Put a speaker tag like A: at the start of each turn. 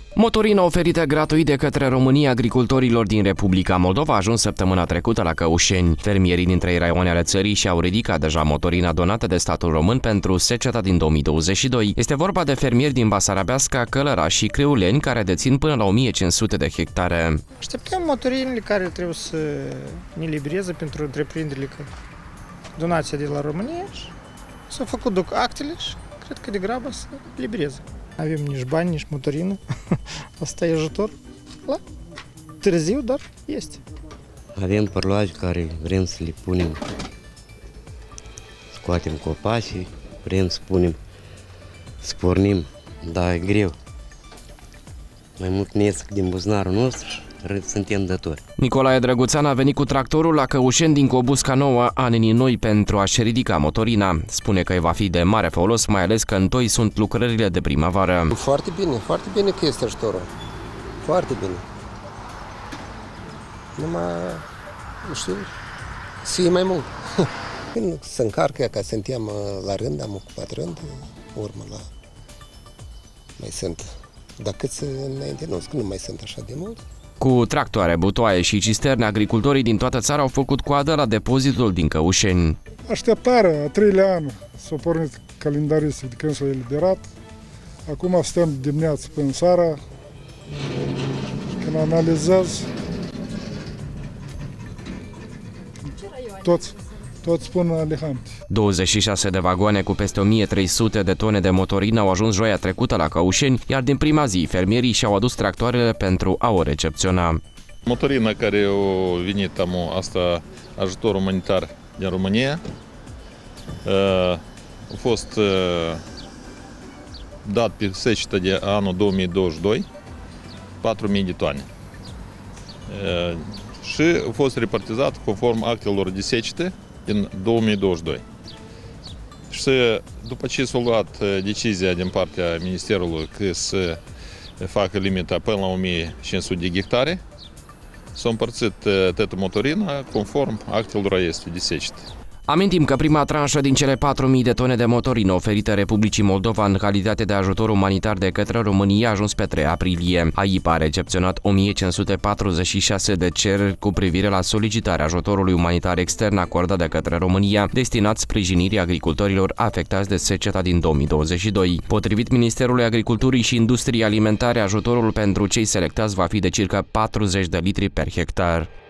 A: Motorina oferită gratuit de către România agricultorilor din Republica Moldova a ajuns săptămâna trecută la Căușeni. Fermierii din 3 raioane ale țării și-au ridicat deja motorina donată de statul român pentru seceta din 2022. Este vorba de fermieri din Basarabeasca, Călăraș și Creuleni care dețin până la 1500 de hectare.
B: Așteptăm motorinele care trebuie să ne livreze pentru întreprinderile că donația de la România și s-au făcut actele și cred că de grabă să livreze. Avem nici bani, nici motorină. Asta e ajutor. La târziu, dar este.
C: Avem părloaje care vrem să le punem, scoatem copacii, vrem să punem, să pornim, dar e greu. Mai mult ne ies din buzunarul nostru și suntem datori.
A: Nicolae Drăguțan a venit cu tractorul la Căușeni din Cobusca Nouă, Anenii Noi, pentru a-și ridica motorina. Spune că îi va fi de mare folos, mai ales că întoi sunt lucrările de primăvară.
D: Foarte bine că este ajutorul. Foarte bine. Numai, nu știu, să fie mai mult. Când se încarcă, ca suntem la rând, am ocupat rând, urmă la... Mai sunt, dar cât înainte, nu mai sunt așa de mult.
A: Cu tractoare, butoaie și cisterne, agricultorii din toată țara au făcut coadă la depozitul din Căușeni.
E: Așteptarea, a 3-lea an, s-a pornit calendaristic de când s-a eliberat. Acum stăm dimineața până seara. Când analizez, toți spun Alehante.
A: 26 de vagoane cu peste 1300 de tone de motorină au ajuns joia trecută la Căușeni, iar din prima zi fermierii și-au adus tractoarele pentru a o recepționa.
F: Motorina care a venit asta ajutor umanitar din România a fost dat pe secetă de anul 2022 4.000 de tone și a fost repartizat conform actelor de secetă din 2022. Și după ce s-a luat decizia din partea Ministerului că să facă limita până la 1500 de hectare, s-a împărțit toată motorina conform actelor este de secetă.
A: Amintim că prima tranșă din cele 4.000 de tone de motorină oferită Republicii Moldova în calitate de ajutor umanitar de către România a ajuns pe 3 aprilie. AIPA a recepționat 1546 de cereri cu privire la solicitarea ajutorului umanitar extern acordat de către România, destinat sprijinirii agricultorilor afectați de seceta din 2022. Potrivit Ministerului Agriculturii și Industriei Alimentare, ajutorul pentru cei selectați va fi de circa 40 de litri per hectar.